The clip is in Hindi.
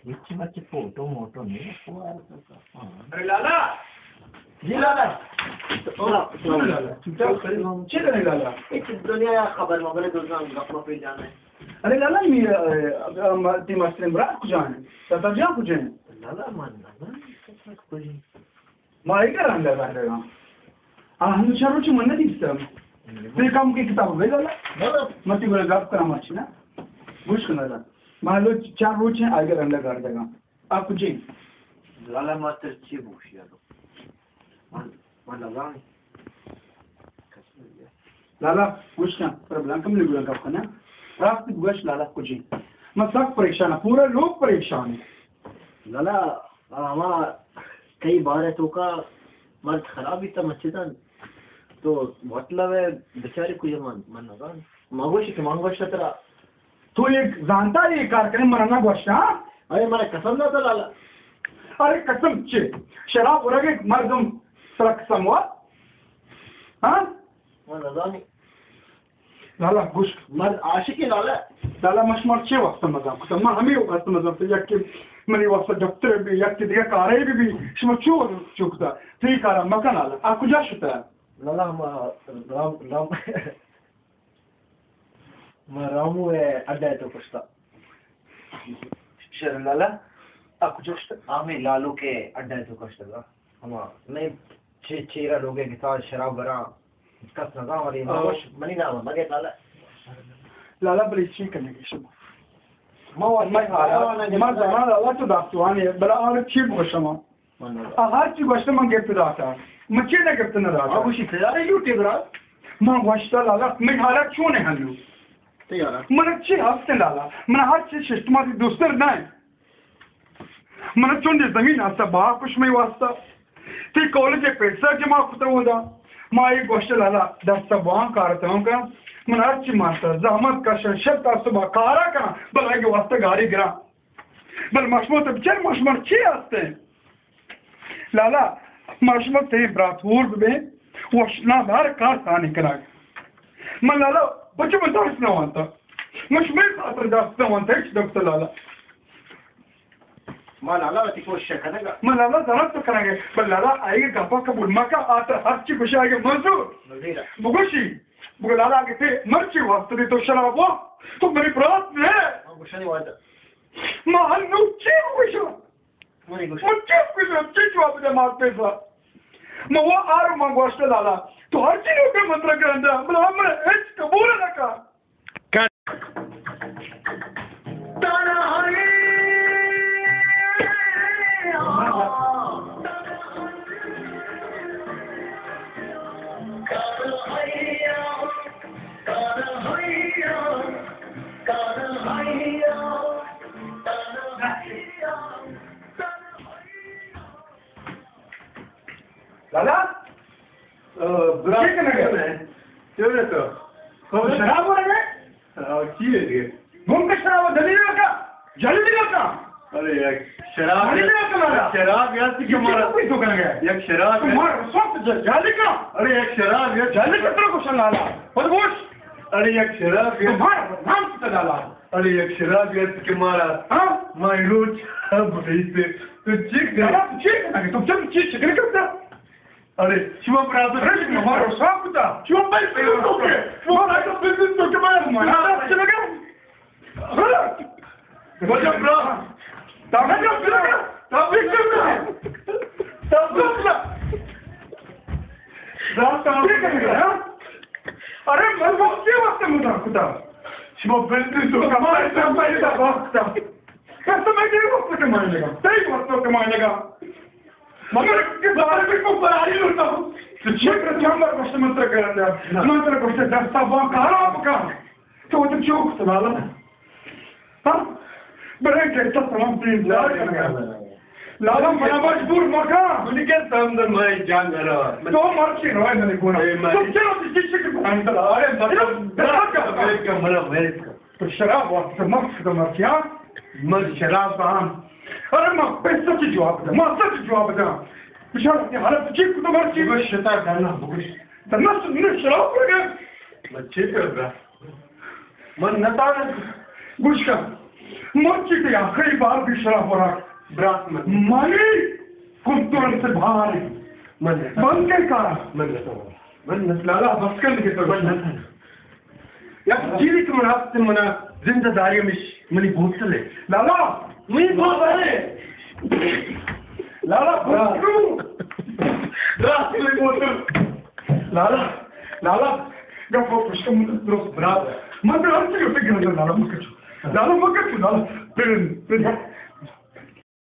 बच्चे बच्चे फोटो मोटो नहीं अरे लाला जी लाला लाला एक दुनिया खबर मगर दुनिया गप्पा पे जाना है अरे लाला मी ती मस्ती बरात कुछ आहे तर जा कुछ आहे लाला मानना ना कुछ माई का रंग है हम चारों मन दिसतं ते काम की किताब है लाला मत ती बरं गप करा मच ना बुझ करना मालो चार रोज है आगे रंग कर देगा आप कुछ लाला मात्र ची बुशिया मान लाला कुछ ना प्रॉब्लम कम नहीं बुला का ना रात बुश लाला कुछ मैं सब परेशान है पूरा लोग परेशान है लाला हमारा कई बार है तो का मर्द खराब ही था मच्छीदा तो मतलब है बेचारे को ये मन लगा मांगोश तेरा तू एक जानता है ये कार्यक्रम मनाना गोष्ट हाँ अरे मला कसम ना लाला अरे कसम चे शराब उरगे मर्दम सड़क समवा हाँ मन लाला गुश मर्द आशिक है लाला मशमर छे वक्त मजाक तो मैं हमें वक्त मजाक तो यक मनी वक्त दफ्तर भी यक दिया कारे भी शम चुकता ती कारा मकान लाला आ कुछ शुता लाला हम रामू है अड्डा तो कुछता शर लाला आ कुछ आमे लालू के अड्डा तो कुछता हम नहीं चेरा लोगे के साथ शराब भरा कस ना हमारी मनी ना मगे लाला बड़ी ठीक करने की शुभ ما زمان لا تدافعوني بلا أنا كيف وشما هارتي وشما ما جبت داتا ما كنا جبتنا داتا أبو شيء كذا يوتيوب را ما وشتا لا من حالات شو نهالو تيارا من أشي هفته لا من هارتي شفتما في دوستر ناي من أشون دي زمين هسا باع كش ما يواسطة تي कॉलेज पैसा जमा कुत्र होता ما ये गोष्ट ला दस बां कारतों का من هرچی ماسته زحمت کشه شب تا صبح کارا کنه بل اگه واسطه گاری گرا بل مشموت بچر مشمر چی هسته لالا مشموت ته براتور به وشنا دار کار ثاني کراگ من لالا بچه من درس نه وانتا مشمر خاطر درس نه وانتا هیچ دکتر لالا ما لالا تی کوشش کنه من لالا ضرب تو کنه بل لالا آئیگه گپا قبول مکا آتا هرچی بشه آئیگه منظور بگوشی بقول على عقتي مرشي واسطري تو شرابه تو मेरी बरात में गुशनी वादा ما هنو كيف وشو ماني गुश كيف كيف جواب ده ما पैसा ما هو आर ما गोष्ट लाला तो हर चीज के मंत्र करंदा बल हमने एच कबूल न का ताना है लाला बुरा क्या करना है क्यों नहीं तो कब शराब हो रहा है चीज़ है घूम के शराब दलील का जल्दी का अरे यार शराब यार की हमारा कोई तो करेंगे एक शराब तुम्हारा सब जल्दी का अरे एक शराब यार जल्दी कितना क्वेश्चन लाला बदबूश अरे एक शराब यार तुम्हारा नाम कितना डाला अरे एक शराब यार की हमारा हाँ माय रोज अब से तो चीख नहीं तुम जब चीख चिकन करता अरे शिवा ब्रादर अरे हमारा सब कुछ शिवा भाई बिल्कुल ओके वो आगे बिल्कुल तो क्या मारा चलेगा हाँ बोलो ब्रो ताकत का चलेगा तब भी चलेगा तब दूसरा रात का क्या करेगा अरे मैं वो क्या वास्ते मुझे कुता शिवा बिल्कुल तो कमाए संभाले का वक्त कैसे मैं क्या वक्त कमाएगा सही वक्त कमाएगा मगर के बारे में को बरारी होता हूं तो क्षेत्र चंबर गोष्ट मंत्र करंदा मंत्र गोष्ट दस्ता बा कारा आपका तो वो तो चौक सवाल है हां बड़े के तो तमाम प्लीज लाला मना मजबूर मका मुझे क्या समझ में जान रहा तो मर्ची रहा है मैंने बोला तो चलो शिक्षक के पास अरे मतलब का मतलब तो शराब वक्त मस्त का मर्चिया मज शराब का अरे माँ पैसा की जवाब दे माँ सच जवाब दे बिचारा अपनी हालत ठीक तो मर्ची बस शता करना बुश तन्ना सुनने शराब कर गया बच्चे कर रहा मन नता बुश का मस्जिद के आखिरी बार भी शराब हो रहा ब्रास मन मालिक कुछ तुरंत से बाहर मन बंद कर का मन लाला बस कर के तो या जीवित मनात मना जिंदादारी में मनी बोतल है लाला मी बोतल है लाला ब्रास में बोतल लाला लाला या वो पुष्कर मुझे ब्रास मैं ब्रास से उसे गिर लाला मत लाला मत लाला फिर